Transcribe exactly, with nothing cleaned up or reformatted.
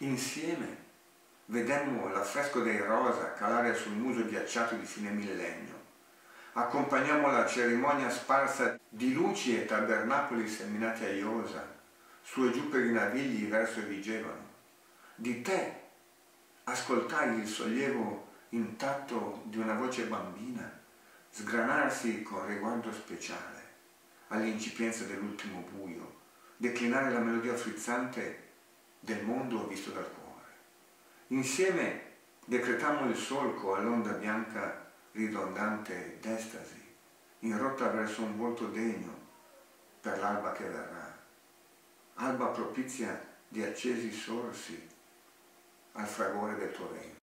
Insieme vedemmo l'affresco dei rosa calare sul muso ghiacciato di fine millennio. Accompagnammo la cerimonia sparsa di luci e tabernacoli seminati a iosa, su e giù per i navigli verso e vigevano. Di te ascoltai il sollievo intatto di una voce bambina sgranarsi con riguardo speciale all'incipienza dell'ultimo buio, declinare la melodia frizzante del mondo visto dal cuore. Insieme decretammo il solco all'onda bianca ridondante d'estasi, in rotta verso un volto degno per l'alba che verrà, alba propizia di accesi sorsi al fragore del tuo regno.